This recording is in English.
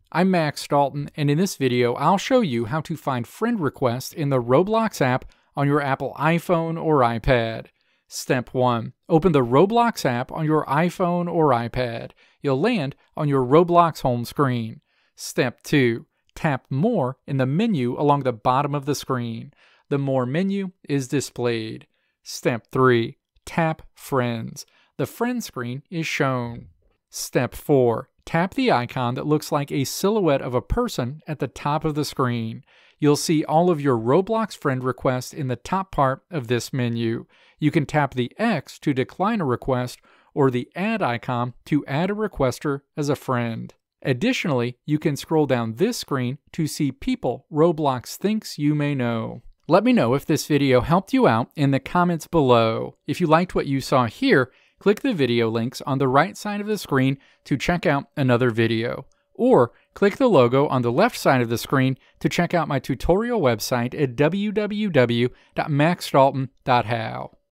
I'm Max Dalton, and in this video I'll show you how to find friend requests in the Roblox app on your Apple iPhone or iPad. Step 1. Open the Roblox app on your iPhone or iPad. You'll land on your Roblox home screen. Step 2. Tap More in the menu along the bottom of the screen. The More menu is displayed. Step 3. Tap Friends. The Friends screen is shown. Step 4. Tap the icon that looks like a silhouette of a person at the top of the screen. You'll see all of your Roblox friend requests in the top part of this menu. You can tap the X to decline a request or the Add icon to add a requester as a friend. Additionally, you can scroll down this screen to see people Roblox thinks you may know. Let me know if this video helped you out in the comments below. If you liked what you saw here, click the video links on the right side of the screen to check out another video. Or click the logo on the left side of the screen to check out my tutorial website at www.maxdalton.how.